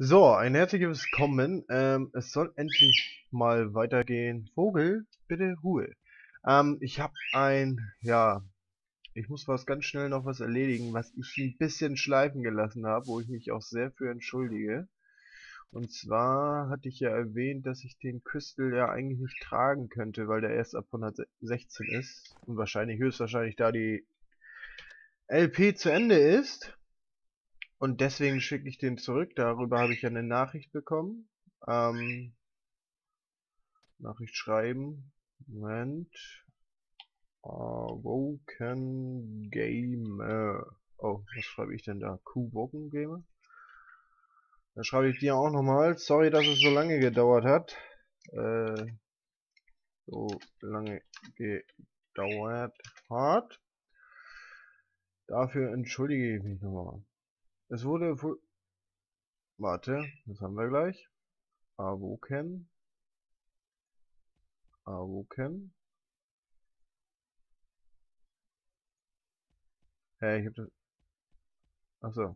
So, ein herzliches Willkommen. Es soll endlich mal weitergehen. Vogel, bitte Ruhe. Ich habe ich muss ganz schnell noch was erledigen, was ich ein bisschen schleifen gelassen habe, wo ich mich auch sehr für entschuldige. Und zwar hatte ich ja erwähnt, dass ich den Küstel ja eigentlich nicht tragen könnte, weil der erst ab 116 ist und höchstwahrscheinlich da die LP zu Ende ist. Und deswegen schicke ich den zurück. Darüber habe ich ja eine Nachricht bekommen. Ähm, Nachricht schreiben. Moment. Woken Gamer. Oh, was schreibe ich denn da? Woken Gamer? Da schreibe ich dir auch nochmal. Sorry, dass es so lange gedauert hat. Äh, so lange gedauert hat. Dafür entschuldige ich mich nochmal. Es wurde. Warte, das haben wir gleich. Awoken. Awoken. Ich hab das. Achso.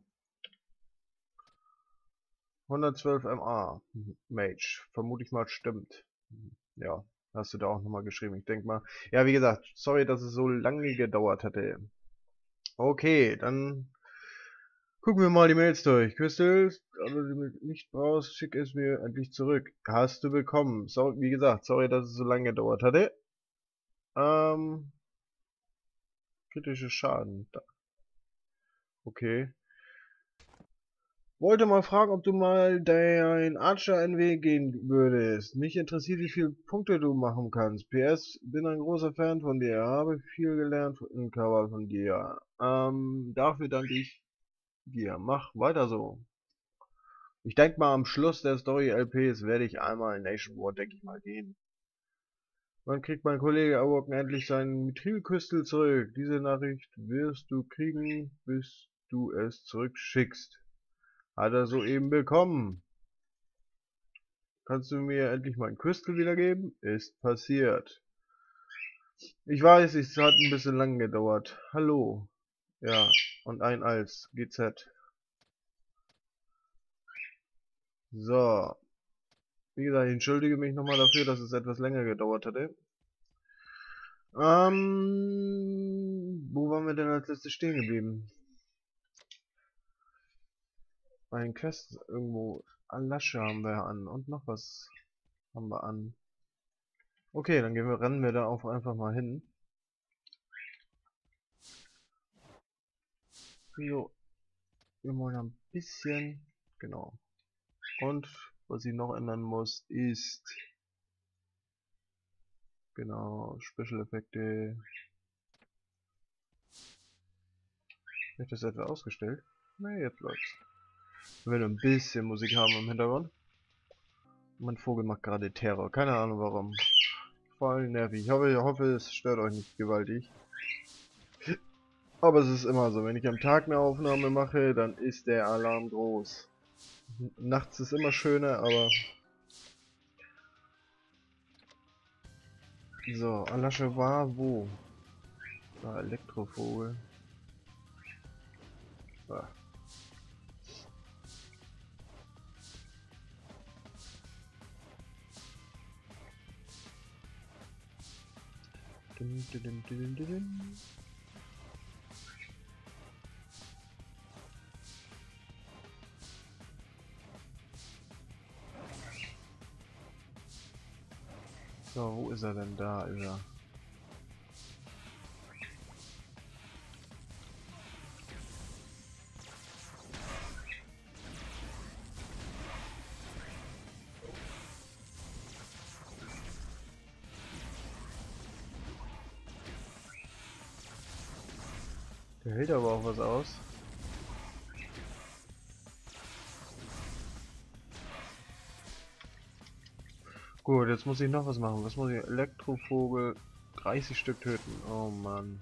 112 MA. Mage. Vermute ich mal, stimmt. Ja, hast du da auch nochmal geschrieben. Ich denke mal. Ja, wie gesagt, sorry, dass es so lange gedauert hatte. Okay, dann gucken wir mal die Mails durch. Crystal, aber du nicht brauchst, schick es mir endlich zurück. Hast du bekommen. So, wie gesagt, sorry, dass es so lange gedauert hatte. Ähm, kritische Schaden. Okay. Wollte mal fragen, ob du mal dein Archer NW gehen würdest. Mich interessiert, wie viele Punkte du machen kannst. PS, bin ein großer Fan von dir, habe viel gelernt in Cover von dir. Dafür danke ich dir. Mach weiter so. Ich denke mal, am Schluss der Story LPs werde ich einmal in Nation War, denke ich mal, gehen. Wann kriegt mein Kollege Awoken endlich seinen Mithrilküstel zurück? Diese Nachricht wirst du kriegen, bis du es zurückschickst. Hat er soeben bekommen. Kannst du mir endlich meinen Crystal wiedergeben? Ist passiert. Ich weiß, es hat ein bisschen lang gedauert. Hallo. Ja, und ein als GZ. So. Wie gesagt, ich entschuldige mich nochmal dafür, dass es etwas länger gedauert hatte. Wo waren wir denn als letztes stehen geblieben? Bei den Quests irgendwo. Alasche haben wir an. Und noch was haben wir an. Okay, dann rennen wir da auch einfach mal hin. Jo, wir wollen ein bisschen. Genau. Und was ich noch ändern muss, ist genau Special Effekte. Wird das etwa ausgestellt? Ne, jetzt läuft's. Wenn wir ein bisschen Musik haben im Hintergrund. Mein Vogel macht gerade Terror. Keine Ahnung warum. Voll nervig. Ich hoffe, es stört euch nicht gewaltig. Aber es ist immer so. Wenn ich am Tag eine Aufnahme mache, dann ist der Alarm groß. Nachts ist immer schöner, aber... So, Alasche war wo? Da, Elektrovogel. Ah. Dun, dun, dun, dun, dun, dun. So, wo ist er denn? Da ist er. Der hält aber auch was aus. Gut, jetzt muss ich noch was machen. Was muss ich? Elektrovogel 30 Stück töten. Oh Mann.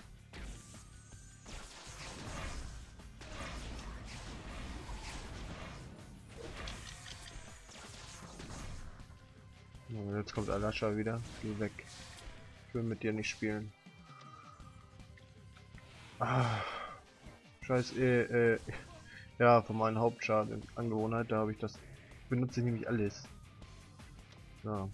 Oh, jetzt kommt Alascha wieder. Geh weg. Ich will mit dir nicht spielen. Ah, scheiß ja, von meinen Hauptschaden Angewohnheit, da habe ich das benutze ich nämlich alles. So.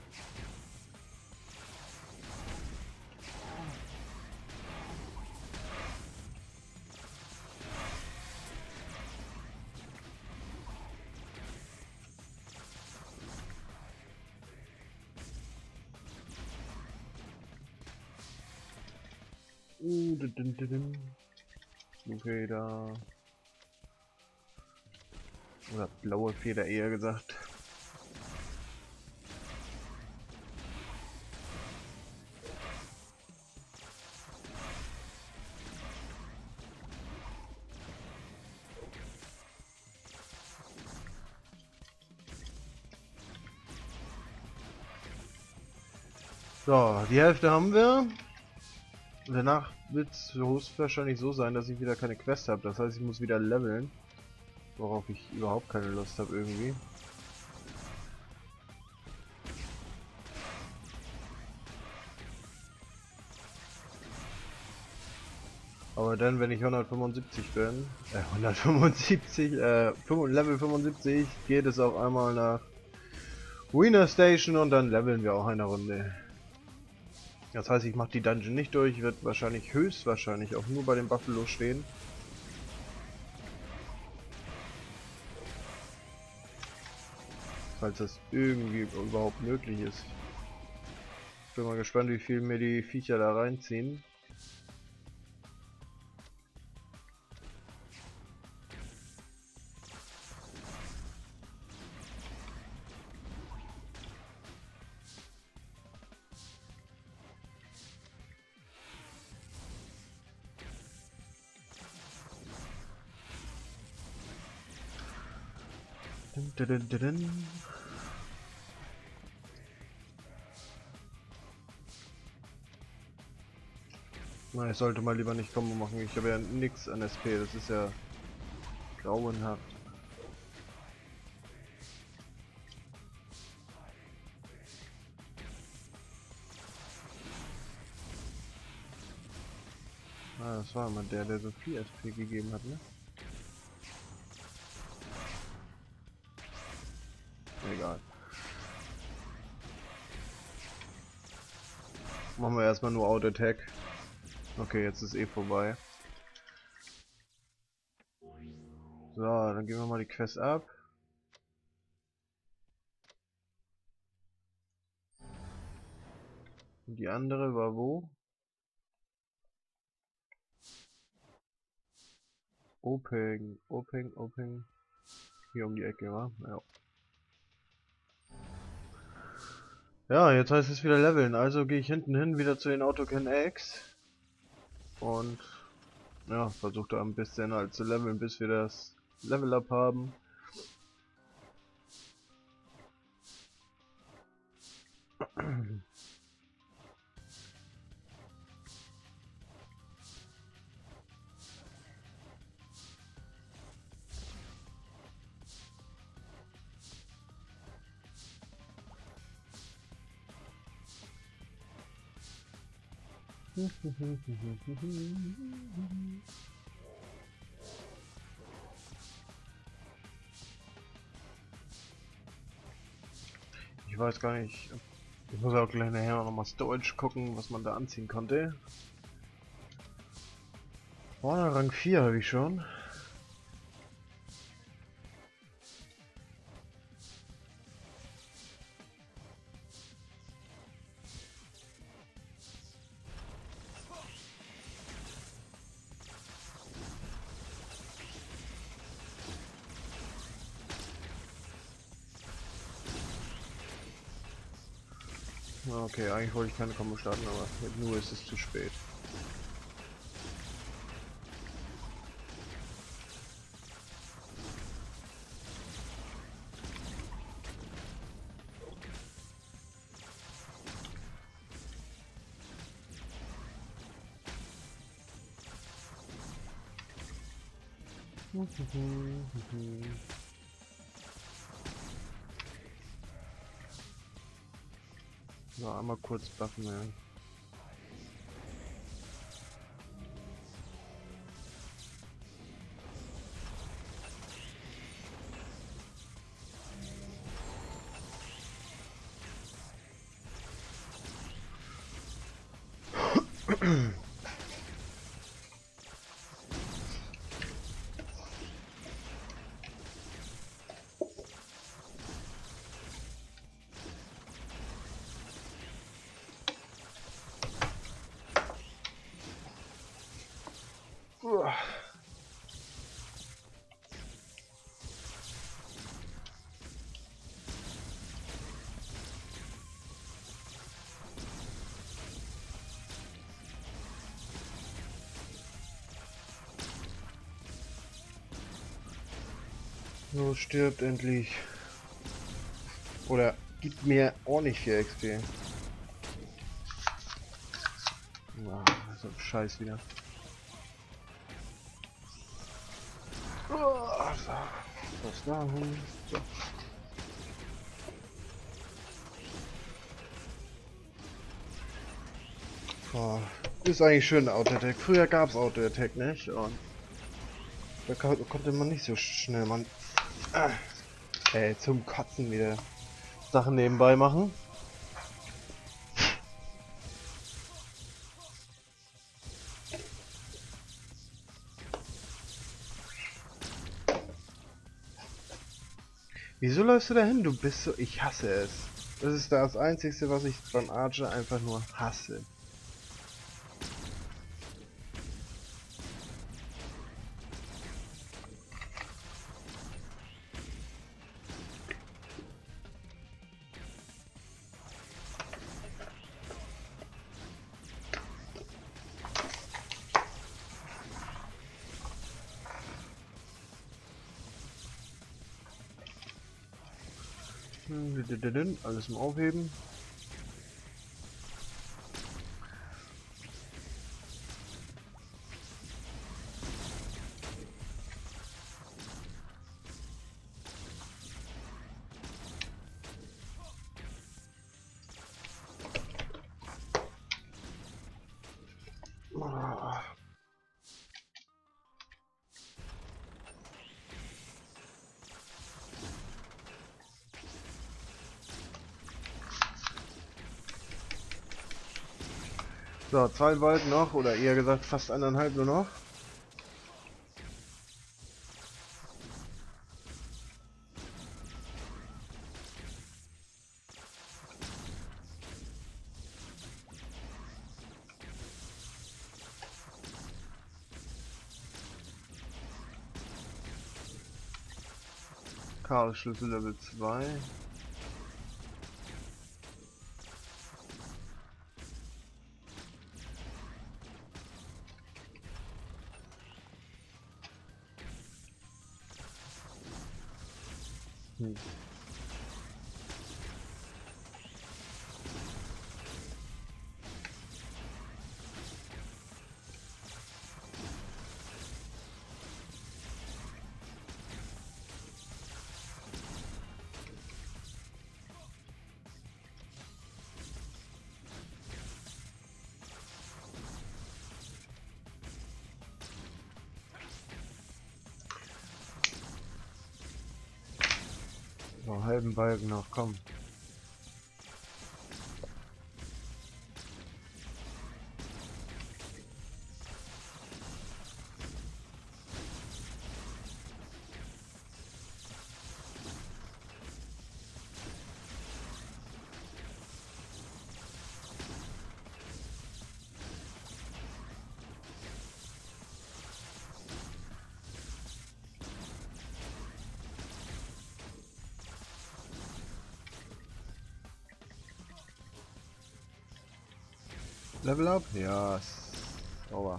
Feder. Oder blaue Feder eher gesagt. So, die Hälfte haben wir. Danach wird es höchstwahrscheinlich so sein, dass ich wieder keine Quest habe. Das heißt, ich muss wieder leveln. Worauf ich überhaupt keine Lust habe irgendwie. Aber dann, wenn ich 175 bin, Level 75, geht es auf einmal nach Wiener Station und dann leveln wir auch eine Runde. Das heißt, ich mache die Dungeon nicht durch, wird wahrscheinlich, höchstwahrscheinlich auch nur bei dem Buffalo stehen. Falls das irgendwie überhaupt möglich ist. Bin mal gespannt, wie viel mir die Viecher da reinziehen. Na, ich sollte mal lieber nicht Combo machen. Ich habe ja nix an SP. Das ist ja grauenhaft. Ah, das war immer der so viel SP gegeben hat, ne? Egal. Machen wir erstmal nur Auto-Attack. Okay, jetzt ist eh vorbei. So, dann gehen wir mal die Quest ab. Und die andere war wo? Open. Hier um die Ecke, wa? Ja. Ja, jetzt heißt es wieder leveln. Also gehe ich hinten hin wieder zu den Autocan X. Und ja, versuche da ein bisschen halt zu leveln, bis wir das Level Up haben. Ich weiß gar nicht. Ich muss auch gleich nachher noch mal Storage gucken, was man da anziehen konnte. Vorne Rang 4 habe ich schon. Okay, eigentlich wollte ich keine Kombo starten, aber nur ist es zu spät. So, einmal kurz buffen, ja. Los, stirbt endlich. Oder gibt mir ordentlich viel XP. Ah, so ein Scheiß wieder. Was da? So. Boah, ist eigentlich schön Auto-Attack. Früher gab es Auto-Attack nicht und da konnte man nicht so schnell man zum Kotzen wieder Sachen nebenbei machen. Wieso läufst du da hin? Du bist so... Ich hasse es. Das ist das Einzige, was ich beim Archer einfach nur hasse. Alles im Aufheben. So, 2 Volt noch, oder eher gesagt fast 1,5 nur noch. Chaos Schlüssel Level 2. So, halben Balken noch, komm. Level up? Ja, sauber.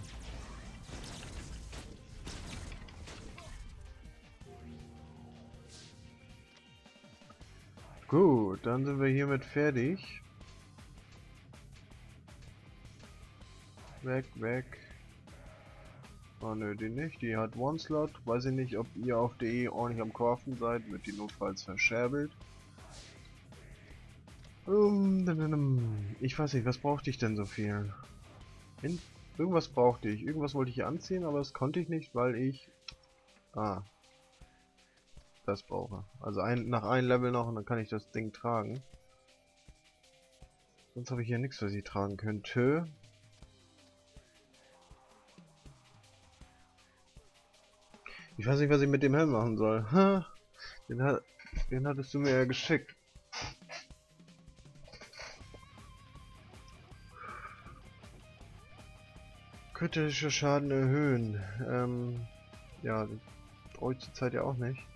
Gut, dann sind wir hiermit fertig. Weg, weg. Oh nö, die nicht. Die hat One-Slot. Weiß ich nicht, ob ihr auf DE ordentlich am Craften seid. Wird die notfalls verscherbelt. Ich weiß nicht, was brauchte ich denn so viel? Irgendwas brauchte ich. Irgendwas wollte ich hier anziehen, aber das konnte ich nicht, weil ich... das brauche. Also nach einem Level noch und dann kann ich das Ding tragen. Sonst habe ich hier nichts, was ich tragen könnte. Ich weiß nicht, was ich mit dem Helm machen soll. Ha, den hattest du mir ja geschickt. Kritischer Schaden erhöhen. Ja, das brauche ich zurzeit ja auch nicht.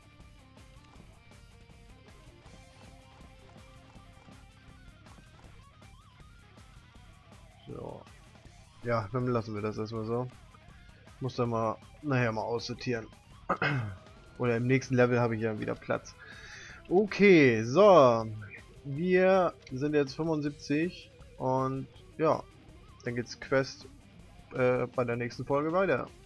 So. Ja, dann lassen wir das erstmal so. Muss dann mal nachher mal aussortieren. Oder im nächsten Level habe ich ja wieder Platz. Okay, so. Wir sind jetzt 75 und ja, dann geht's Quest bei der nächsten Folge weiter.